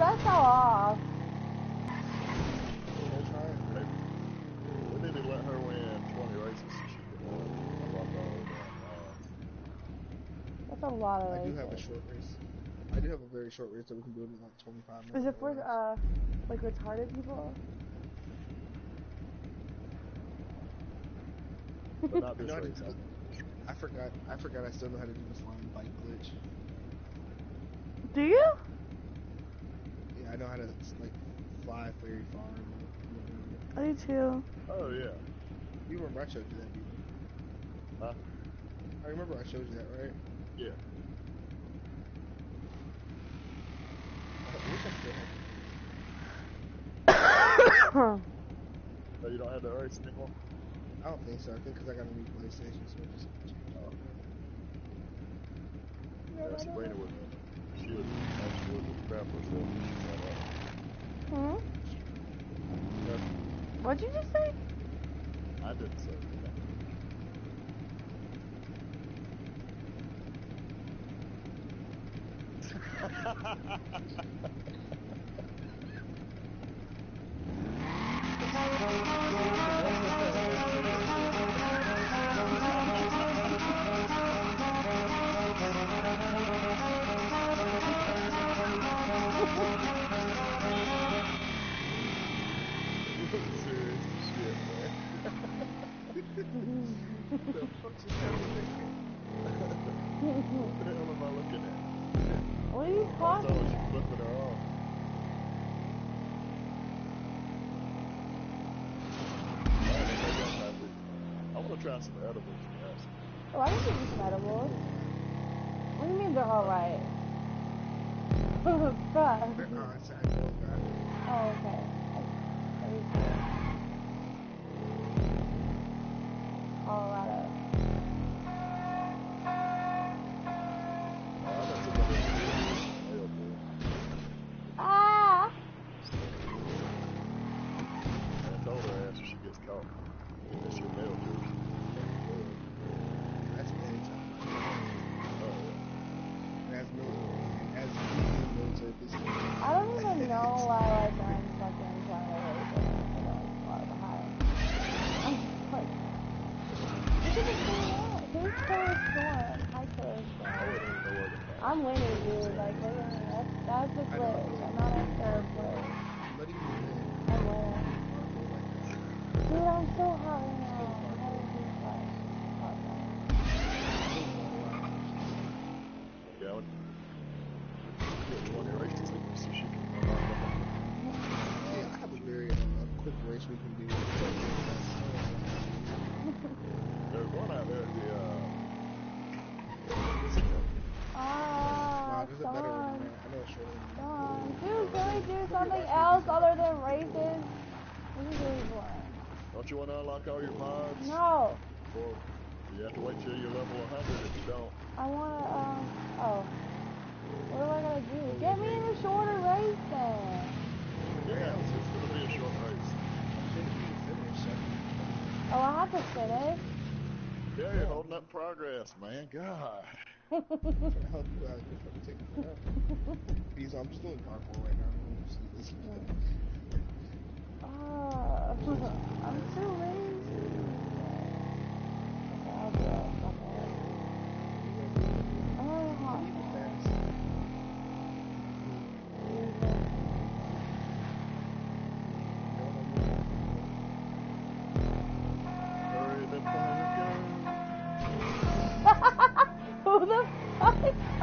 that fell off. We need to let her win 20 races so she can unlock all of them. That's a lot of races. I do have a short race. I do have a very short race that we can do it in like 25 minutes. Is it for like retarded people? But not this race. I forgot I still know how to do the flying bike glitch. Do you? Yeah, I know how to like fly very far. I do too. Oh yeah. You remember I showed you that, didn't you? Huh? I remember I showed you that, right? Yeah. I wish I still had. Oh, you don't have that race anymore? I don't think so. I think because I got a new PlayStation, so it just changed it. Yeah, Sabrina would. She would grab herself. Hmm? Yeah. What'd you just say? I didn't say serious shit, man. What the fuck's this happening? What the hell am I looking at? What are you talking about? about? Flipping her off. I want to try some edibles, guys. Oh, I can give you some edibles. What do you mean they're alright? Bruh. Oh, okay. Colorado. Ah! I told her after she gets caught. That's your mail juice. That's me anytime. Oh, yeah. As military, I don't even know why like I'm fucking trying to race it. I'm far behind. I'm just like, look at the thing out. Here's Killer Storm. Hi, Killer Storm. I'm winning, dude. Like, look at me. That's a glitch. I'm not in third place. I'm winning. Dude, I'm so hot right now. I'm having too much. yeah, I would get 20 races so she can unlock them. Yeah, I have a very quick race we can do. There's one out there at the, there's a better one than that. I know a shorter one. Dude, can we do something else other than races? What are you doing for? Don't you want to unlock all your mods? No. Or you have to wait till you're level 100 if you don't. I wanna, oh. What do I gotta do? Get me in a shorter race then. Yeah, it's gonna be a short race. Oh, I have to finish? Yeah, you're holding up progress, man. God. I'm trying to help you out. You're fucking taking forever. I'm just doing parkour right now. See this. I'm too lazy. Okay, I'll do it. Who the fuck?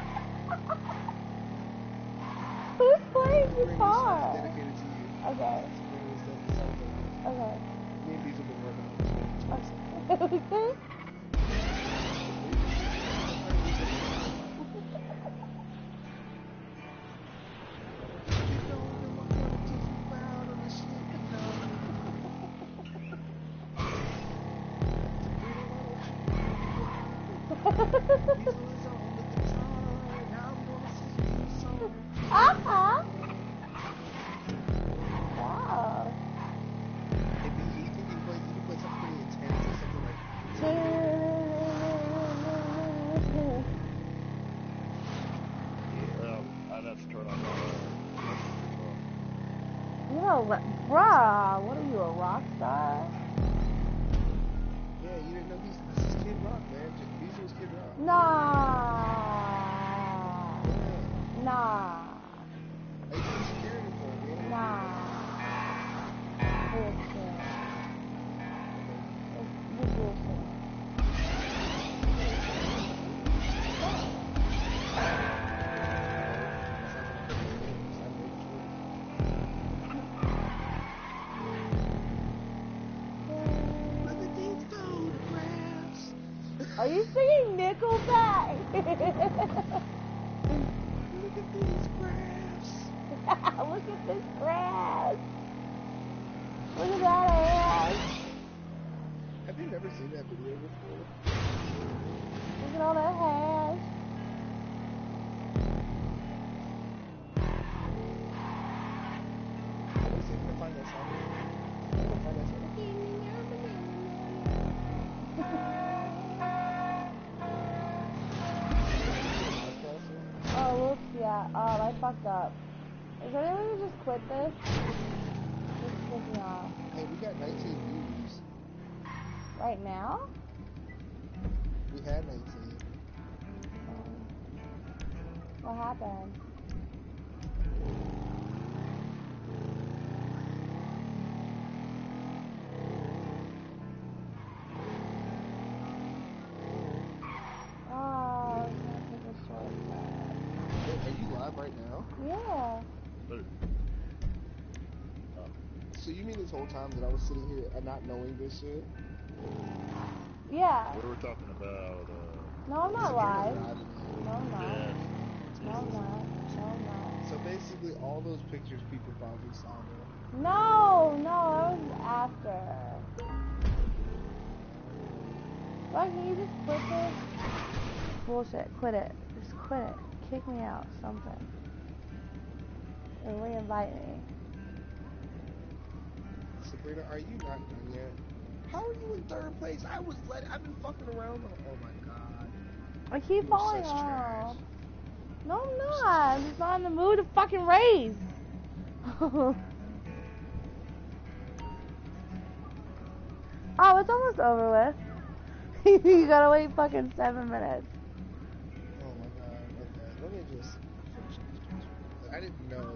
Who's playing guitar? Okay. Okay. Me and these have been working on this. Okay. Wow. I'd have to turn on my No, bruh, what are you, a rock star? Yeah, you didn't know this is Kid Rock, man. Diesel's Kid Rock. Nah. Yeah. Nah. I used to be security for him, man. Nah. Bullshit. It's bullshit. Are you singing Nickelback? Look at these graphs. Look at this grass. Look at that ass. Have you never seen that video before? Look at all that hash. Let me see if I can find that song. I can find that song. Oh, whoops, yeah. Oh, I fucked up. Is there any way to just quit this? This is pissing me off. Hey, we got 19 views. Right now? We had 19. What happened? Oh, I was gonna take a shortcut. Hey, are you live right now? Yeah. Dude. So you mean this whole time that I was sitting here and not knowing this shit? Yeah. We were talking about, No, I'm not live. No, I'm not. yeah. No, I'm not. No, I'm not. So basically, all those pictures people probably saw there. No, that was after. Why can you just quit this? Bullshit, quit it. Just quit it. Kick me out, something. And re-invite me. Sabrina, are you not done yet? How are you in third place? I've been fucking around. Oh my god. I keep You are falling such off. trash. No, I'm not. I'm just not in the mood to fucking race. Oh, it's almost over with. You gotta wait fucking 7 minutes. Oh my god. Okay, let me just finish this picture. I didn't know.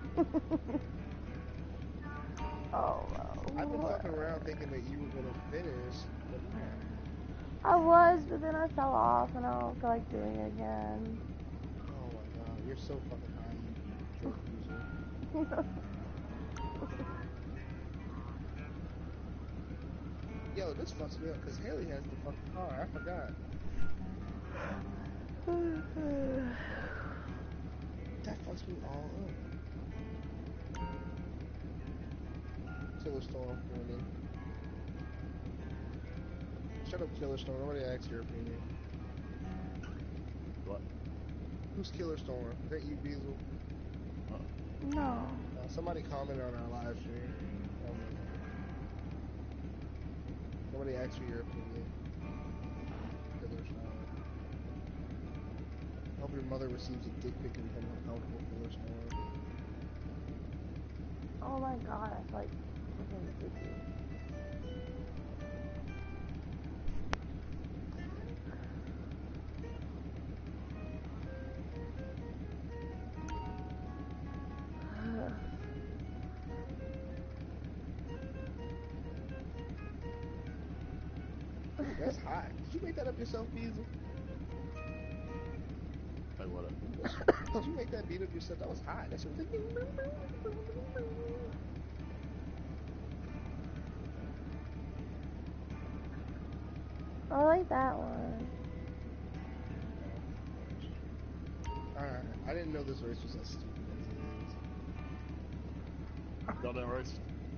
Oh, I've been well. fucking around thinking that you were gonna finish, but no. I was, but then I fell off and I don't feel like doing it again. Oh my god, you're so fucking high, you drug user. Yo, this fucks me up because Haley has the fucking car. I forgot. That fucks me all up. Killer Storm, warning. Shut up, Killer Storm. Nobody asked your opinion. What? Who's Killer Storm? Is that you, Diesel? No. Somebody commented on our live stream. Nobody asked for your opinion. Killer Storm. I hope your mother receives a dick pic and becomes uncomfortable, Killer Storm. Oh my god, I feel like freaking sticky. Ooh, that's hot. Did you make that up yourself, Beezel? Like what? Did you make that beat up yourself? That was hot. That shit was like... I like that one. Alright, I didn't know this race was as stupid as it is. Y'all done race?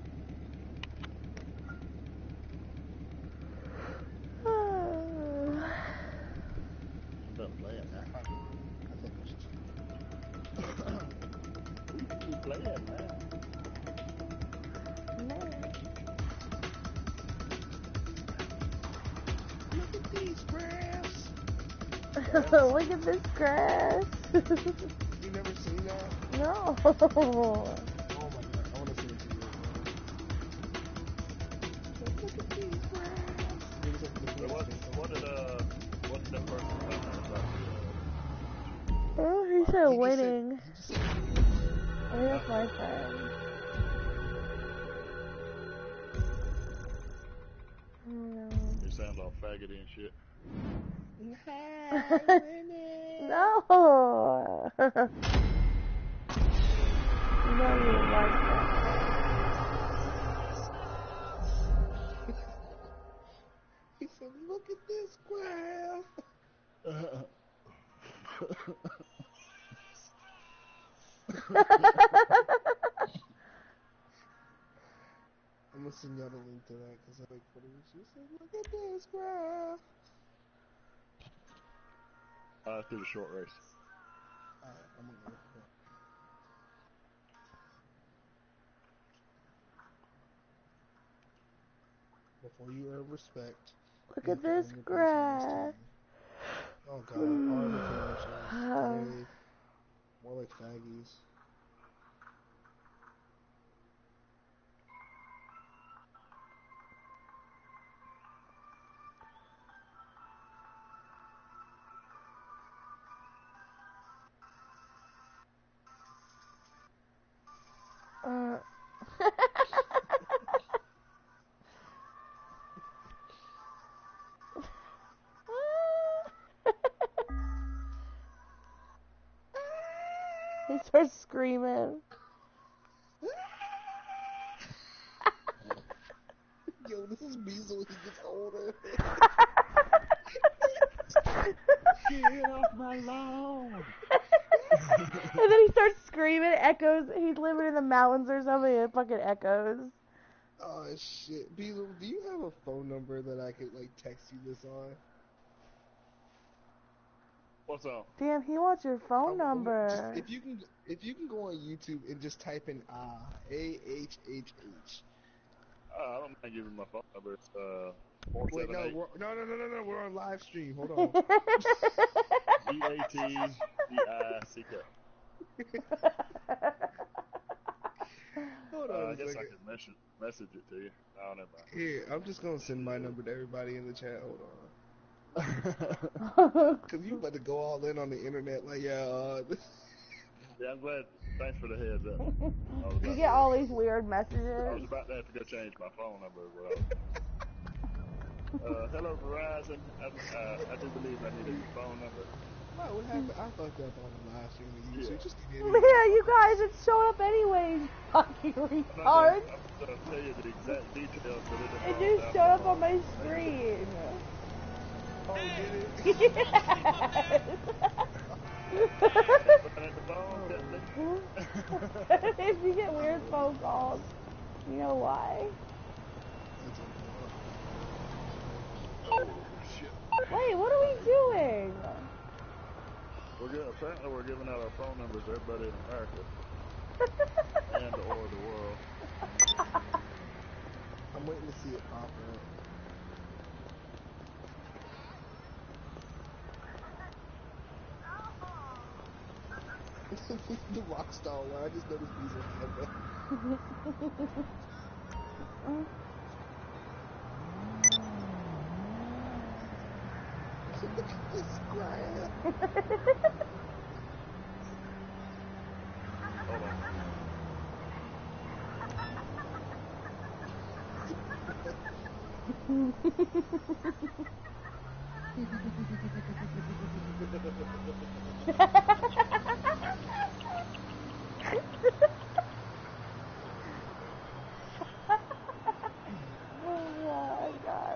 I'm done playing now. I think I should. Who you playing now? Man. Look at these graphs. Look at this grass. You never seen that? No. Oh my god, I want to see this. Look at these graphs. He was up in the So what did that person comment about Oh, he He said just waiting. He just said, Maybe that's my friend. No. you sound all faggoty and shit? "Hi, winning." No. You know you like that. He said, look at this graph. I'm gonna send y'all the link to that because I like what he said. Look at this graph. Through the short race. Alright, I'm gonna go look at that. Before you earn respect, Look you at have to this earn your place on this graph. team. Oh god, all the commercials. They more like faggies. He starts screaming. Yo, this is Beazle. He gets older. Get off my lawn! And then he starts screaming, echoes. He's living in the mountains or something, and it fucking echoes. Oh shit, Beazle, do you have a phone number that I could like text you this on? What's up? Damn, he wants your phone number. Just, if you can go on YouTube and just type in AHHH. I don't mind giving my phone number. It's Wait, no, 478 we're on live stream. Hold on. DATDICK. Hold on I a guess I second. could message it to you. Oh, never mind. Here, I'm just gonna send my number to everybody in the chat. Hold on. Cause you about to go all in on the internet, like Yeah, I'm glad. Thanks for the heads up. You get all these weird I was messages. about to have to go change my phone number as well. Hello, Verizon. I do believe I need a new phone number. Wow, what happened? I fucked up on the live stream with you, so Yeah. just give me Yeah, you guys, it's showing up anyways, fucking I'm retards. going to tell you the exact details, but It just showed up on my screen. Oh, did it? Yes. If you get weird phone calls, you know why? Oh, shit. Wait, what are we doing? Apparently we're giving out our phone numbers to everybody in America. And or the world. I'm waiting to see it pop up. The Rockstar one. I just noticed these are Kemba. Look at this graph. Hold on. Oh my god.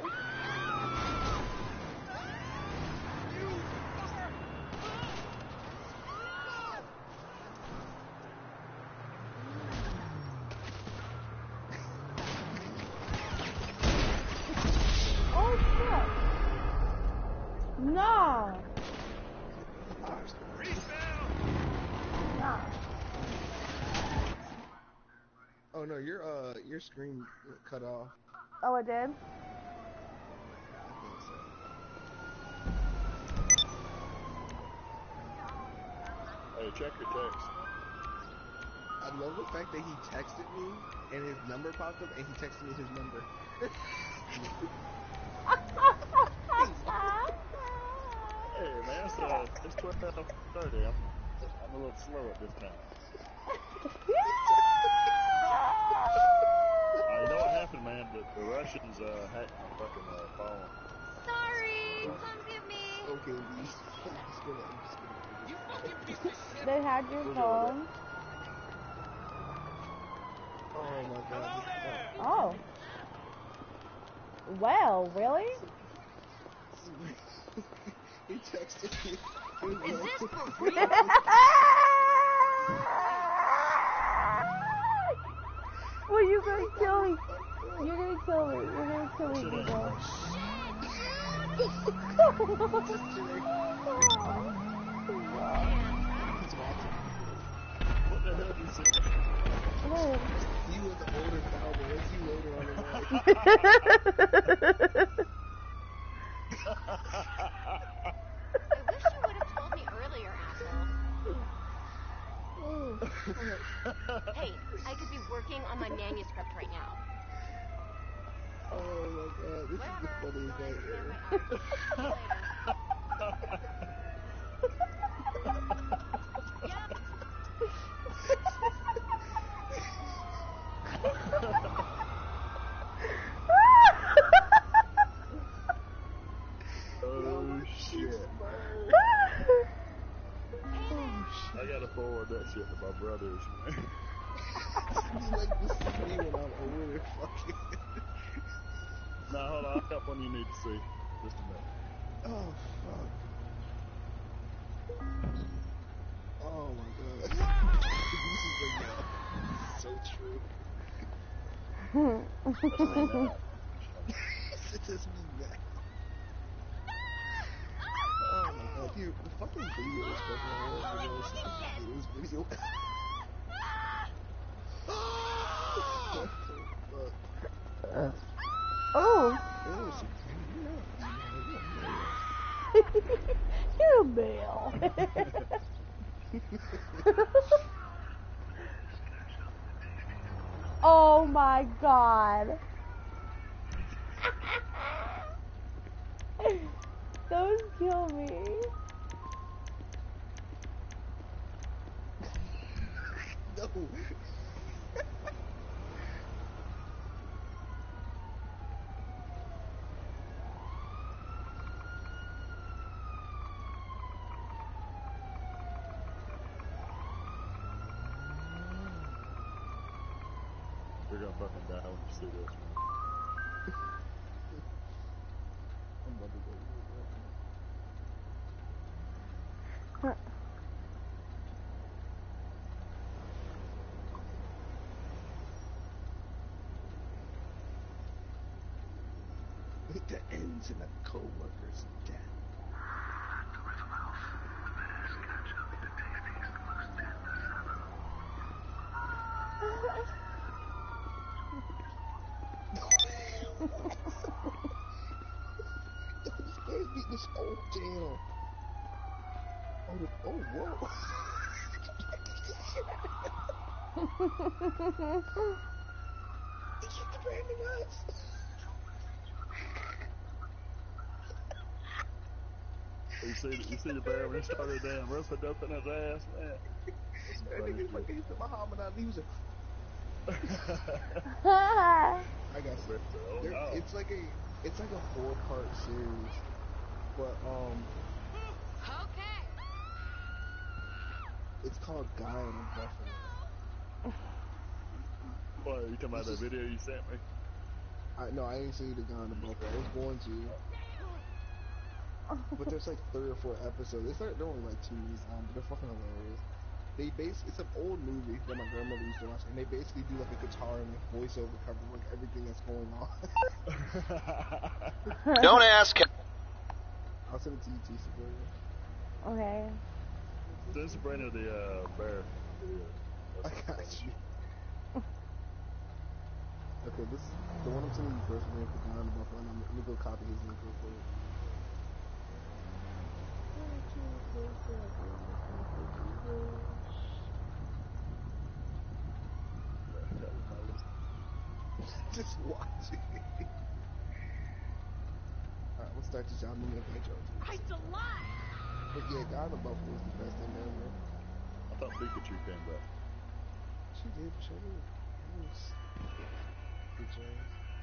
Oh shit. Nah. Nah. Oh no, your screen cut off. Oh, it did? I think so. Hey, check your text. I love the fact that he texted me and his number popped up and he texted me his number. Hey man, it's 12:30. I'm a little slow at this time. You know what happened, man? The Russians hacked my fucking phone. Sorry, come get me. Okay, I'm just gonna. You fucking piece of shit. They had your Where's phone. Oh my god. Oh. Well, really? He texted me. Is this for real? Well, you're gonna kill me. You're gonna kill me. You're gonna kill me, Google. What the hell did you say? What? You as an older cowboy, it's you later on in life. I wish you would have told me earlier, asshole. Hey, I could be working on my manuscript right now. Oh my god, this is the funniest night ever. Oh shit. I gotta forward that shit to my brothers, man. It's like this is me when I'm over there fucking. Now hold on, I got one you need to see. Just a minute. Oh fuck. Oh my god. This is like so true. It is me back. Oh my god, dude, the fucking video is fucking horrible. This video. Oh. You Bill. Oh my god. Don't kill me. No. You're gonna fucking die when you see this. I'm about to go. That ends in a co-worker's death. This guy's beating this whole channel. Oh, whoa. He keeps threatening us. You see the bear when he started damn roofing up in his ass, man. That's some That funny nigga's shit. like, he's the Muhammad Ali. He was like, I got Oh, no. it's like a 4-part series, but Okay. it's called Guy in a Buffalo. What, you talking about that video you sent me? I ain't seen the Guy in the Buffalo. I was going to, but there's like 3 or 4 episodes. They're only like 2 minutes long, but they're fucking hilarious. It's an old movie that my grandmother used to watch, and they basically do like a guitar and like voiceover cover like everything that's going on. Don't ask. I'll send it to you, T. Sabrina. Okay. Send Sabrina the bear video. I got you. Okay, this is the one I'm sending you first. I'm gonna put down the Buffalo, and let me go copy his link real quick. Just watch it. We'll start this album and invite y'all to it. Christ alive! But yeah, God of Buffalo is the best thing ever. I thought Pikachu came back. She did, but she did. Nice. Good job.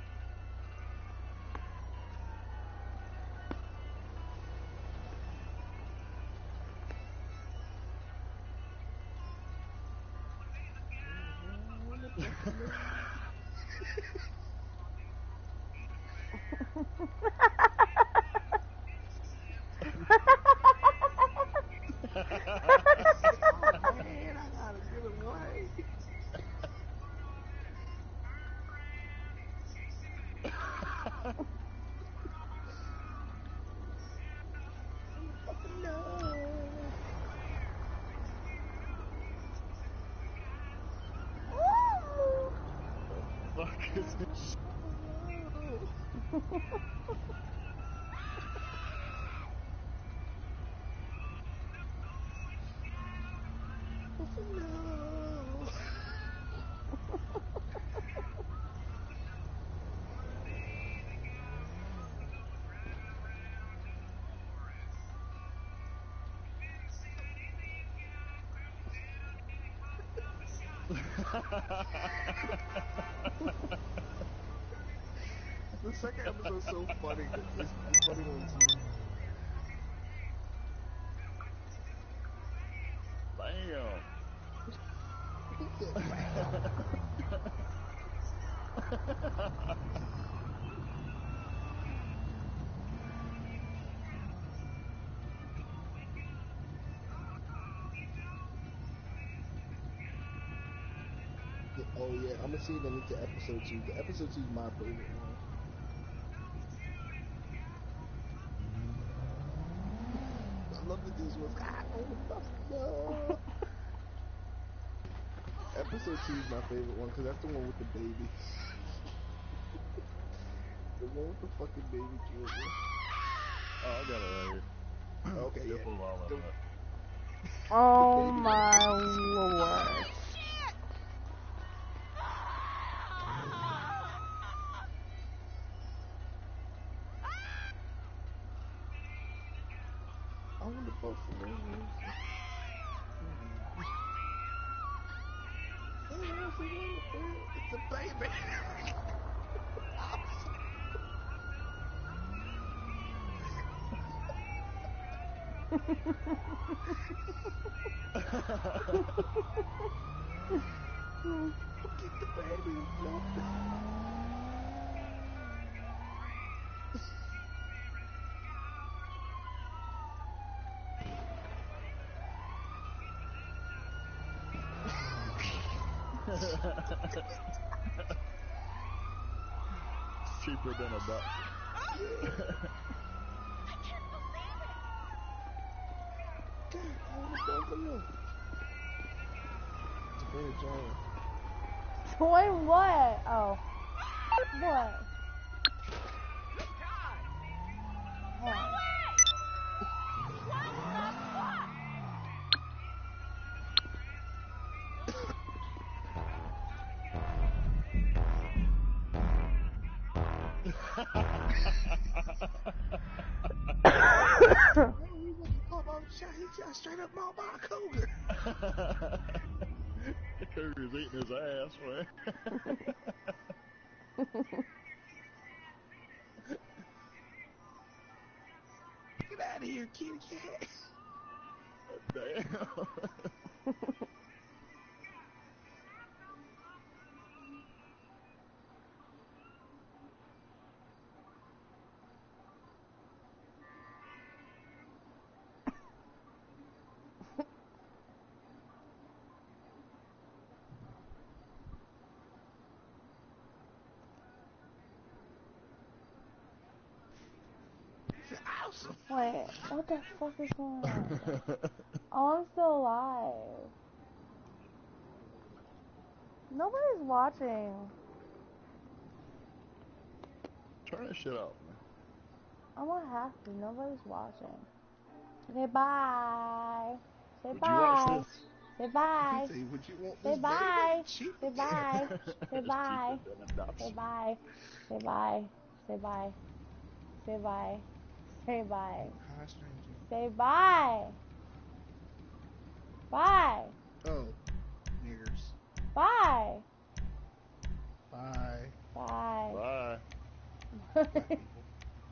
Oh man, I gotta get away. Fuck is this? No. The second episode's so funny. It's funny one too. Bam. He said, "Bam." Oh yeah, I'm gonna see them into episode 2. The episode 2 is my favorite one. I love that this was no. Episode 2 is my favorite one because that's the one with the baby. The one with the fucking baby killed me. Oh, I got it right here. Okay, yeah. Careful while I'm up. Oh my lord. I want the buffalo. It's a baby. Get the baby. It's cheaper than a duck. I can't believe it! God, I want the buffalo. It's a very giant. Join what? Oh. What? What? He got straight up mauled by a cougar. The cougar's eating his ass, man. Get out of here, kitty cat. Damn. Awesome. Wait, what the fuck is going on? Oh, I'm still alive. Nobody's watching. Turn that shit off, man. I won't have to. Nobody's watching. Okay, bye. Say Would you bye. watch this? Say bye. Say, would you want Say this bye. baby? Cheap. Say bye. Say It's bye. cheaper than Say adoption. bye. Say bye. Say bye. Say bye. Say bye. Hi, stranger. Say bye. Bye. Oh, niggers. Bye. Bye. Bye. Bye. Black people.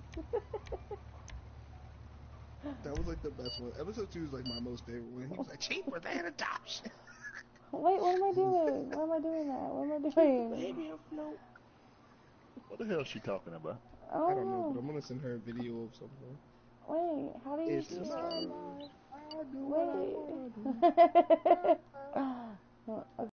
That was like the best one. Episode 2 is like my most favorite one. He was like, cheaper than adoption. Wait, what am I doing? Why am I doing that? What am I doing? Baby, no. What the hell is she talking about? I I don't don't know, but know. I'm gonna send her a video of something. Wait, how do you It's do my that? life. I do what I wanna do. Wait.